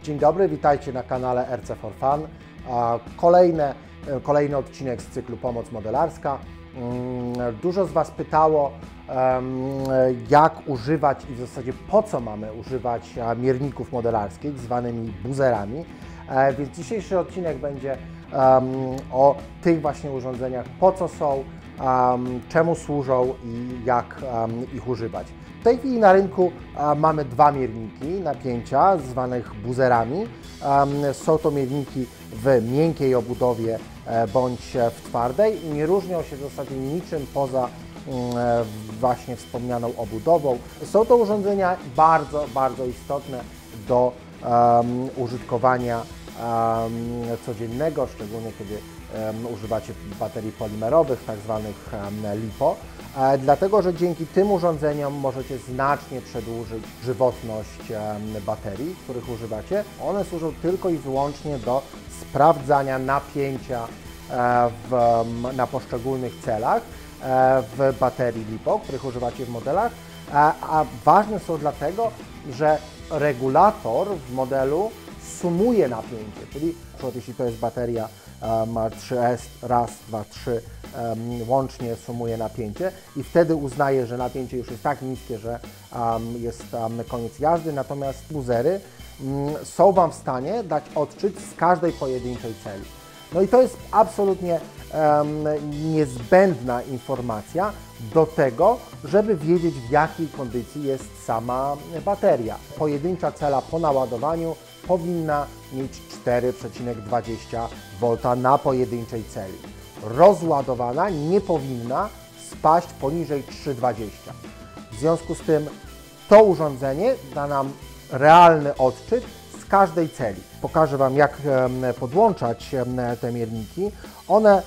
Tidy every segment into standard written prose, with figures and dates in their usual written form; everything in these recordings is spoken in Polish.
Dzień dobry, witajcie na kanale RC for Fun. Kolejny odcinek z cyklu Pomoc modelarska. Dużo z Was pytało, jak używać i w zasadzie po co mamy używać mierników modelarskich zwanymi buzerami. Więc dzisiejszy odcinek będzie o tych właśnie urządzeniach, po co są, czemu służą i jak ich używać. W tej chwili na rynku mamy dwa mierniki napięcia zwanych buzerami. Są to mierniki w miękkiej obudowie bądź w twardej i nie różnią się w zasadzie niczym poza właśnie wspomnianą obudową. Są to urządzenia bardzo istotne do użytkowania codziennego, szczególnie kiedy używacie baterii polimerowych, tak zwanych LiPo, dlatego że dzięki tym urządzeniom możecie znacznie przedłużyć żywotność baterii, których używacie. One służą tylko i wyłącznie do sprawdzania napięcia na poszczególnych celach w baterii LiPo, których używacie w modelach, a ważne są dlatego, że regulator w modelu sumuje napięcie, czyli na przykład jeśli to jest bateria ma 3S, raz, dwa, trzy, łącznie sumuje napięcie i wtedy uznaje, że napięcie już jest tak niskie, że jest koniec jazdy, natomiast buzery są Wam w stanie dać odczyt z każdej pojedynczej celi. No i to jest absolutnie niezbędna informacja do tego, żeby wiedzieć, w jakiej kondycji jest sama bateria. Pojedyncza cela po naładowaniu powinna mieć 4,20 V na pojedynczej celi. Rozładowana nie powinna spaść poniżej 3,20. W związku z tym to urządzenie da nam realny odczyt z każdej celi. Pokażę Wam, jak podłączać te mierniki. One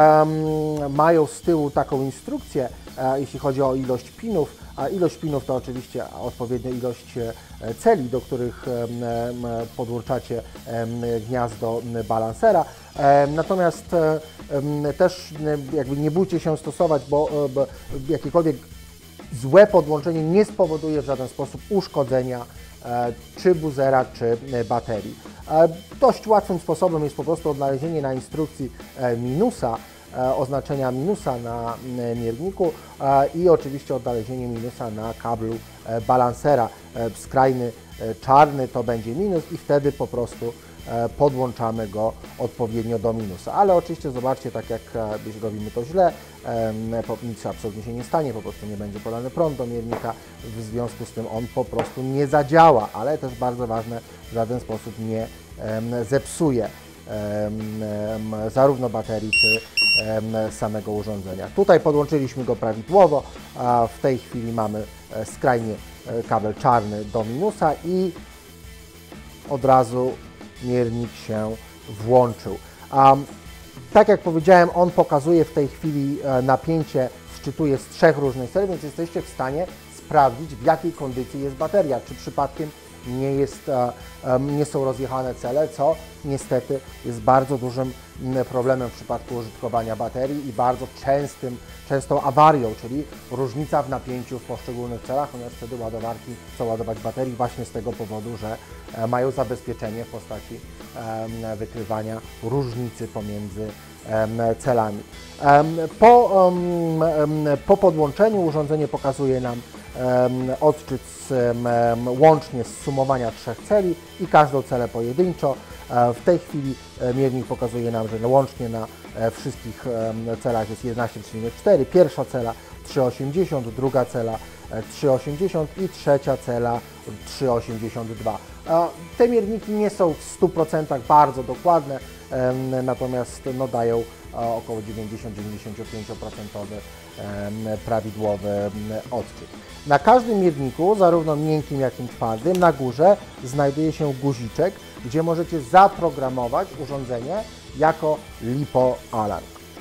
mają z tyłu taką instrukcję, jeśli chodzi o ilość pinów, a ilość pinów to oczywiście odpowiednia ilość celi, do których podłączacie gniazdo balansera. Natomiast też jakby nie bójcie się stosować, bo jakiekolwiek złe podłączenie nie spowoduje w żaden sposób uszkodzenia czy buzera, czy baterii. Dość łatwym sposobem jest po prostu odnalezienie na instrukcji minusa, oznaczenia minusa na mierniku i oczywiście odnalezienie minusa na kablu balansera. Skrajny czarny to będzie minus i wtedy po prostu podłączamy go odpowiednio do minusa. Ale oczywiście zobaczcie, tak jak jeśli robimy to źle, nic absolutnie się nie stanie, po prostu nie będzie podany prąd do miernika, w związku z tym on po prostu nie zadziała, ale też bardzo ważne, w żaden sposób nie zepsuje zarówno baterii, czy samego urządzenia. Tutaj podłączyliśmy go prawidłowo, a w tej chwili mamy skrajnie kabel czarny do minusa i od razu miernik się włączył. Tak jak powiedziałem, on pokazuje w tej chwili napięcie, szczytuje z 3 różnych celi, więc jesteście w stanie sprawdzić, w jakiej kondycji jest bateria, czy przypadkiem nie są rozjechane cele, co niestety jest bardzo dużym problemem w przypadku użytkowania baterii i bardzo częstą awarią, czyli różnica w napięciu w poszczególnych celach, ponieważ wtedy ładowarki chcą ładować baterii właśnie z tego powodu, że mają zabezpieczenie w postaci wykrywania różnicy pomiędzy celami. Po podłączeniu urządzenie pokazuje nam odczyt łącznie z sumowania 3 celi i każdą celę pojedynczo. W tej chwili miernik pokazuje nam, że łącznie na wszystkich celach jest 11,4, pierwsza cela 3,80, druga cela 3,80 i trzecia cela 3,82. Te mierniki nie są w 100% bardzo dokładne, natomiast dają około 90-95% prawidłowy odczyt. Na każdym mierniku, zarówno miękkim, jak i twardym, na górze znajduje się guziczek, gdzie możecie zaprogramować urządzenie jako LiPo Alarm.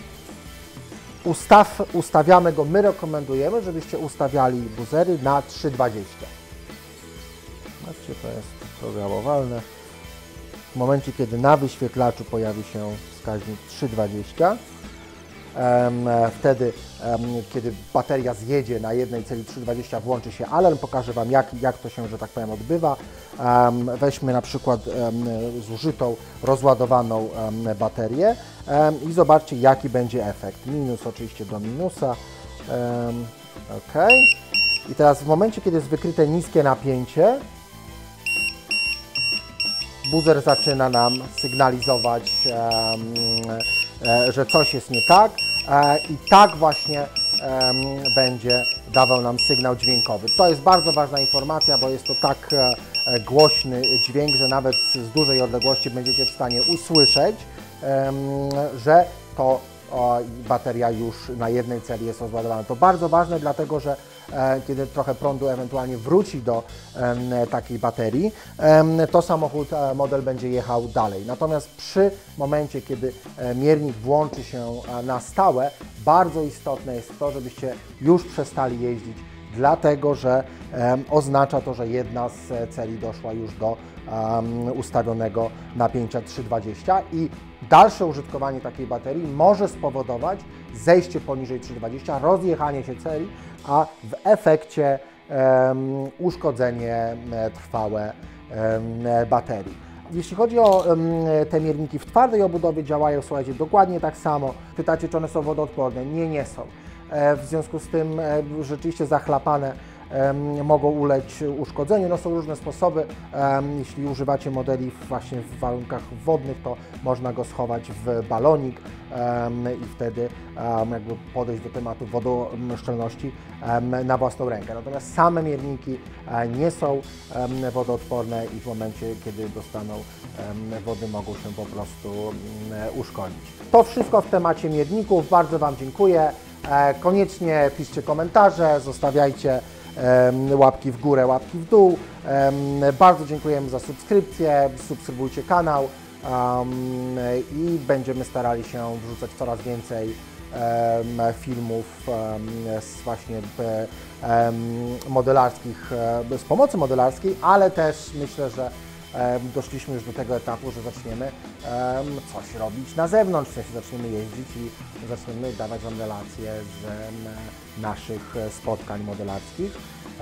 Ustawiamy go, my rekomendujemy, żebyście ustawiali buzery na 3,20. Zobaczcie, to jest programowalne. W momencie, kiedy na wyświetlaczu pojawi się wskaźnik 3,20, Wtedy, kiedy bateria zjedzie na jednej celi 320, włączy się alarm, pokażę Wam jak to się, że tak powiem, odbywa. Weźmy na przykład zużytą, rozładowaną baterię i zobaczcie, jaki będzie efekt. Minus oczywiście do minusa. OK. I teraz w momencie, kiedy jest wykryte niskie napięcie, buzzer zaczyna nam sygnalizować, że coś jest nie tak i tak właśnie będzie dawał nam sygnał dźwiękowy. To jest bardzo ważna informacja, bo jest to tak głośny dźwięk, że nawet z dużej odległości będziecie w stanie usłyszeć, że to bateria już na jednej celi jest rozładowana. To bardzo ważne, dlatego że kiedy trochę prądu ewentualnie wróci do takiej baterii, to samochód, model będzie jechał dalej. Natomiast przy momencie, kiedy miernik włączy się na stałe, bardzo istotne jest to, żebyście już przestali jeździć, dlatego że oznacza to, że jedna z celi doszła już do ustawionego napięcia 320 i dalsze użytkowanie takiej baterii może spowodować zejście poniżej 320, rozjechanie się celi, a w efekcie uszkodzenie trwałe baterii. Jeśli chodzi o te mierniki w twardej obudowie, działają, słuchajcie, dokładnie tak samo. Pytacie, czy one są wodoodporne? Nie, nie są. W związku z tym rzeczywiście zachlapane mogą ulec uszkodzeniu. No, są różne sposoby. Jeśli używacie modeli właśnie w warunkach wodnych, to można go schować w balonik i wtedy jakby podejść do tematu wodoszczelności na własną rękę. Natomiast same mierniki nie są wodoodporne i w momencie, kiedy dostaną wody, mogą się po prostu uszkodzić. To wszystko w temacie mierników. Bardzo Wam dziękuję. Koniecznie piszcie komentarze, zostawiajcie łapki w górę, łapki w dół. Bardzo dziękujemy za subskrypcję, subskrybujcie kanał i będziemy starali się wrzucać coraz więcej filmów właśnie modelarskich, z pomocy modelarskiej, ale też myślę, że doszliśmy już do tego etapu, że zaczniemy coś robić na zewnątrz, w sensie zaczniemy jeździć i zaczniemy dawać Wam relacje z naszych spotkań modelarskich.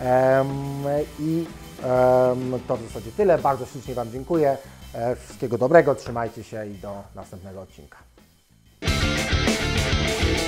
I to w zasadzie tyle. Bardzo ślicznie Wam dziękuję. Wszystkiego dobrego, trzymajcie się i do następnego odcinka.